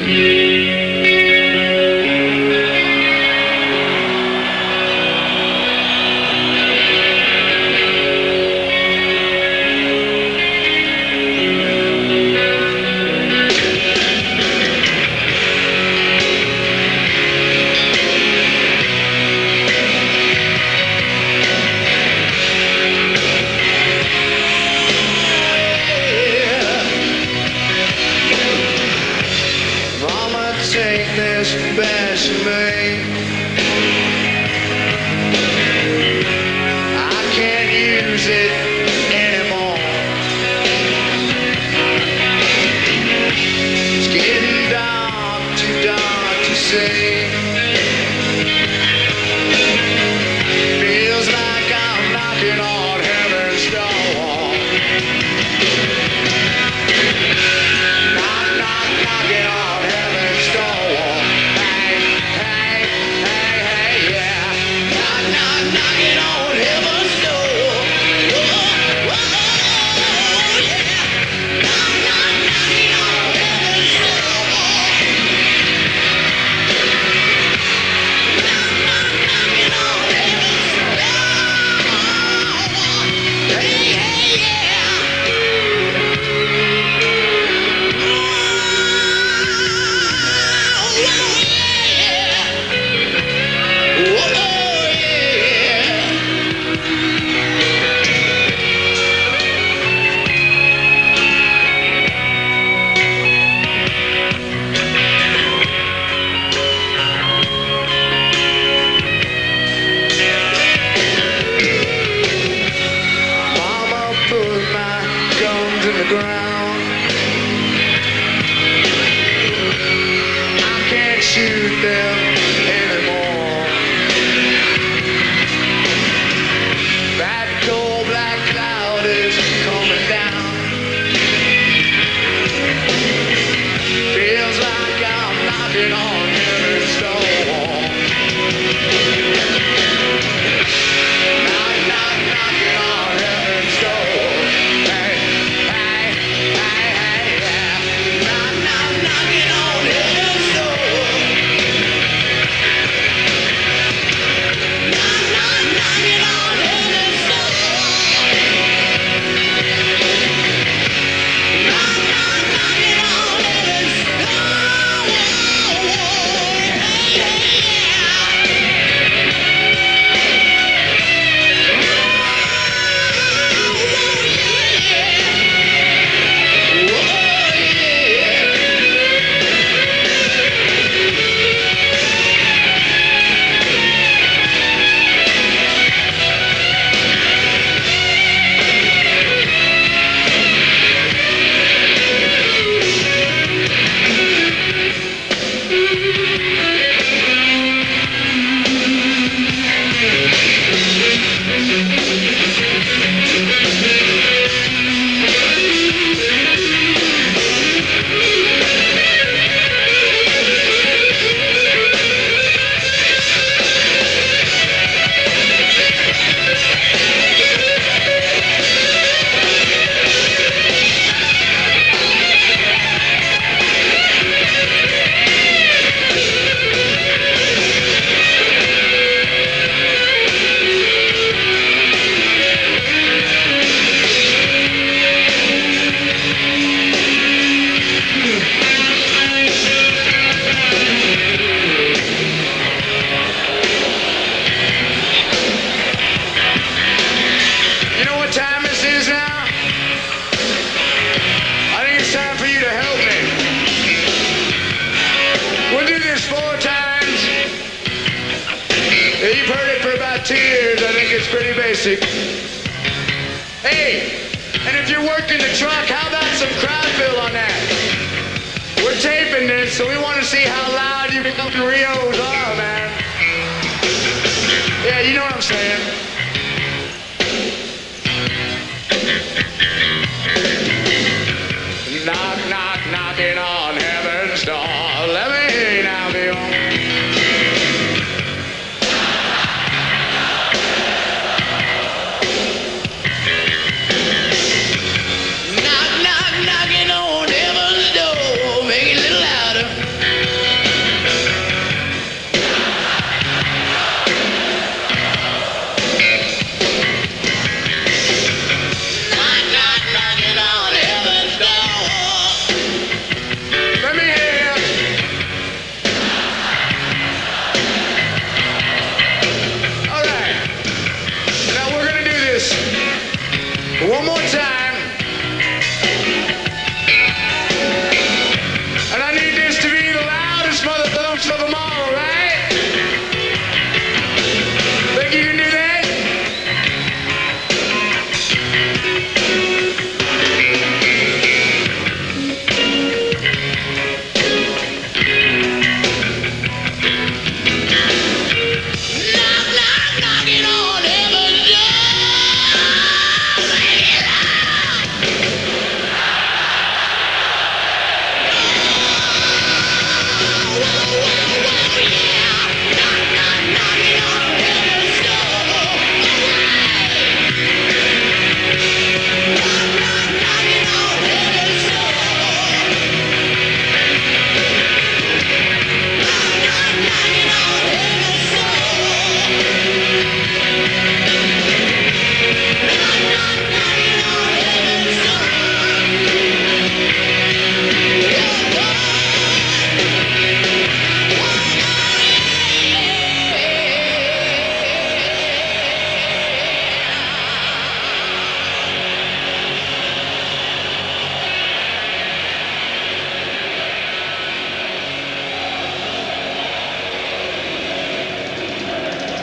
Take this best of me. I can't use it anymore. It's getting dark, too dark to see. Feels like I'm knocking on heaven's door. Knock, knock, knocking on heaven's door. Hey, hey, hey, hey, yeah. Knock, knock, knocking on heaven's door. Whoa, whoa, yeah. Knock, knock, knocking on heaven's door. Knock, knock, knocking on heaven's door. Hey, hey, yeah. Mama put my guns in the ground. I can't shoot them anymore. That cold black cloud is coming down. Feels like I'm knocking on heaven's door. Knock, knock, knocking on heaven's door. Hey, hey, hey, hey, yeah. Knock, knock, knocking on heaven's door. Knock, knock, knocking on heaven's door. Knock, knock, knocking on heaven's door. Hey, hey, yeah. You know what time this is now? I think it's time for you to help me. We'll do this 4 times. Yeah, you've heard it for about 2 years. I think it's pretty basic. Hey, and if you're working the truck, how about some crowd fill on that? We're taping this, so we want to see how loud you fucking Rios are, man. Yeah, you know what I'm saying.